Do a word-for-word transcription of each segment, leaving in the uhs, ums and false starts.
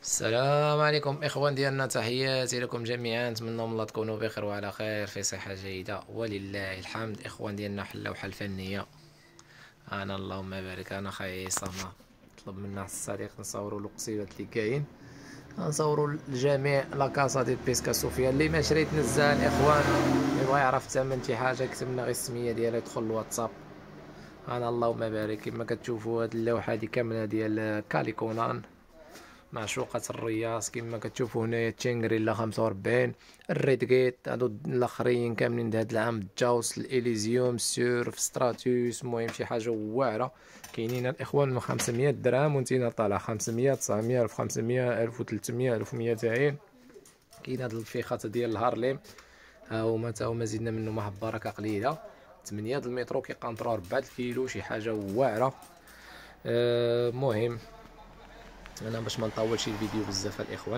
السلام عليكم اخوان ديالنا، تحياتي لكم جميعا. نتمنى من الله تكونوا بخير وعلى خير في صحه جيده ولله الحمد. اخوان ديالنا حلاو حل فنيه. انا اللهم بارك، انا خاي صما طلب منا الصديق نصوروا له قصيدات اللي كاين، نصوروا للجميع لا كاسا دي بيسكا صوفيا. اللي ما شريت نزال الاخوان، اللي بغى يعرف الثمن شي حاجه كتب لنا غير السميه ديالها، يدخل الواتساب. انا اللهم بارك. كما كتشوفوا هاد اللوحه هادي كامله ديال كاليكونان معشوقة الرياض. كما كتشوفوا هنايا تشينغريلا خمسة وربعين، الريد جيت هادو الاخرين كاملين د هاد العام، جاوس الاليزيوم سيرف ستراتوس. المهم شي حاجه واعره. كاينين الاخوان من خمسمية درهم وانتينا طالع خمسمية تسعمية ألف وخمسمية ألف وثلاثمية ألف ومئتين. كاين هاد الفيخات ديال الهارليم، ها هما تا هما زدنا منهم واحد البركه قليله. ثمانية د المترو كيقنطروا أربعة الكيلو، شي حاجه واعره. المهم أه انا باش ما نطولش الفيديو بزاف الاخوان،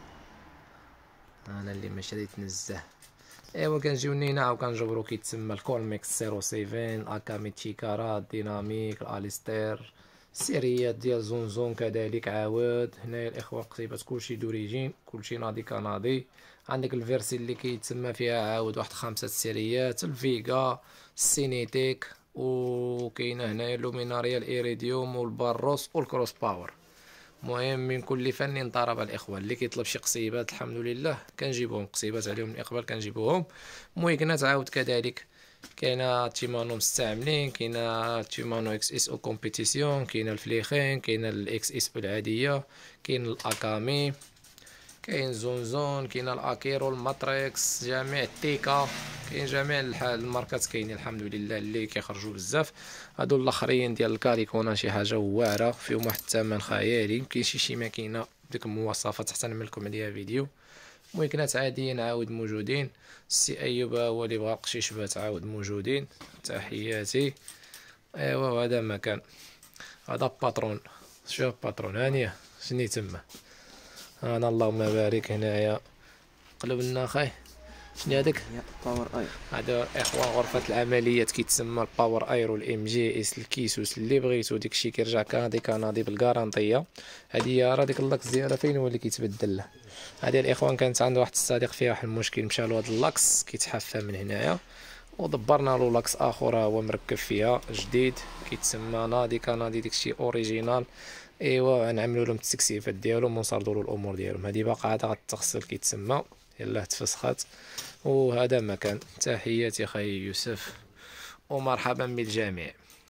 انا اللي ما شريت نزاه. ايوا كنجيو لينا وكنجبرو كيتسمى الكولميكس صفر سبعة، اكامي تشيكارات ديناميك الاليستير، السيريات ديال زونزون كذلك. عاود هنايا الاخوان قصيبات كلشي دوريجين، كلشي ناضي كناضي. عندك الفيرسي اللي كيتسمى فيها عاود واحد خمسة سيريات، الفيغا السينيتيك، وكاينه هنايا اللوميناريا الايريديوم والباروس والكروس باور. المهم من كل فن طرب الاخوان. اللي كيطلب شي قصيبات الحمد لله كنجيبوهم، قصيبات عليهم الاقبال كنجيبوهم. مويكنات عاود كذلك، كاينه تيمانو مستعملين، كاينه تيمانو اكس اس او كومبيتيسيون، كاينه الفليخين، كاينه الاكس اس او العاديه، كاين الاكامي، كاين زونزون، كاين الاكيرو الماتريكس، جميع التيكا، كاين جميع الماركات كاينين الحمد لله اللي كيخرجوا بزاف. هادو الاخرين ديال الكاريكونا شي حاجه واعره، فيهم واحد الثمن خيالي. يمكن شي شي ماكينه ديك المواصفات حتى نعمل لكم عليها فيديو. ممكنات عاديين عاود موجودين. السي ايوب هو اللي بغى قشيشبات عاود موجودين. تحياتي. ايوا هذا مكان، هذا باترون. شوف باترون هانيه شني تما. انا اللهم بارك هنايا قلب لنا خاي. شنو هذاك؟ باور اير. هذا اخوان غرفه العمليات كيتسمى الباور ايرو الام جي اس الكيسوس اللي بغيتو. داكشي كيرجع كنادي كنادي بالكارانطيه. هذه راه ديك اللاكس ديالها فين هو اللي كيتبدل له. هذه الاخوان كانت عند واحد الصديق فيها واحد المشكل، مشى له هذا اللاكس كيتحفى من هنايا، ودبرنا له لاكس اخر هو مركب فيها جديد كيتسمى نادي كنادي، داكشي اوريجينال. ايوا غنعملوا لهم التكسيفات ديالهم ونصردوا له الامور ديالهم. هذه باقا عاد غتغسل كيتسمى، يلاه تفسخات. وهذا مكان. تحياتي خاي يوسف ومرحبا بالجميع.